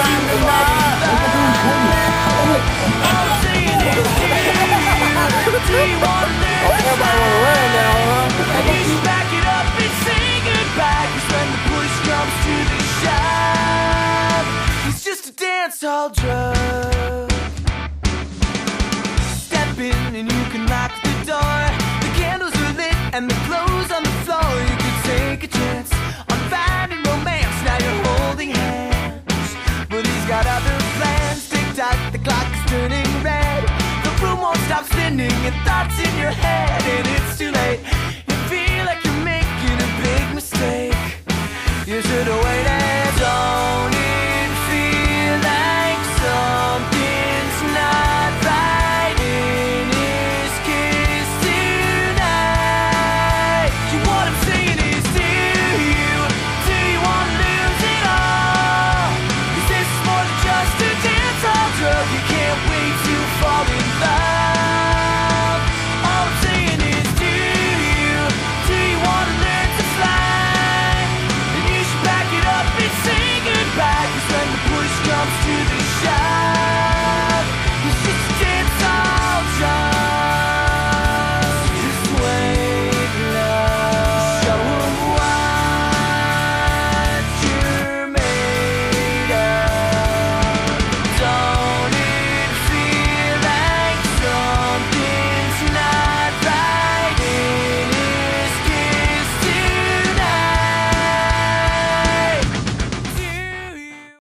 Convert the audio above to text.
All drug. Step in and you can lock the door. The candles are lit and the clothes on the floor. You could take a chance on finding romance. Now you're holding hands, but he's got other plans. Tick tock, the clock is turning red. The room won't stop spinning and thoughts in your head, and it's too late.